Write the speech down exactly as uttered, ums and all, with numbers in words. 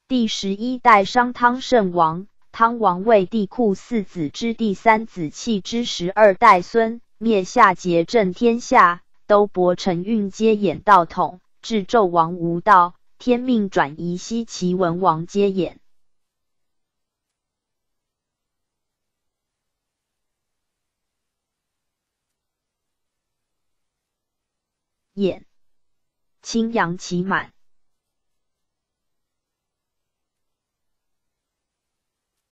第十一代商汤圣王，汤王为帝喾四子之第三子弃之十二代孙，灭夏桀正天下，都伯承运皆衍道统，至纣王无道，天命转移西齐文王皆衍。衍，青阳其满。